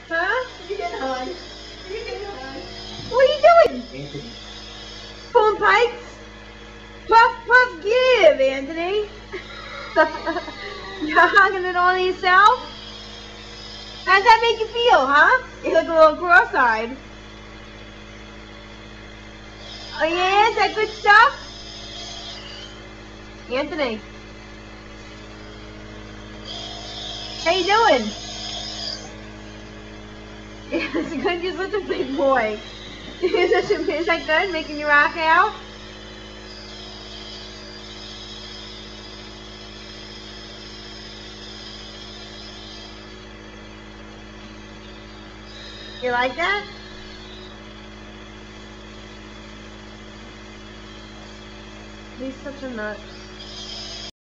Huh? You can hug. You can hug. What are you doing? Anthony. Pulling pipes? Puff, puff, give, Anthony. You're hugging it on yourself? How's that make you feel, huh? You look a little cross-eyed. Oh yeah, is that good stuff? Anthony. How you doing? It's good, you're such a big boy. Is that good, making you rock out? You like that? He's such a nut.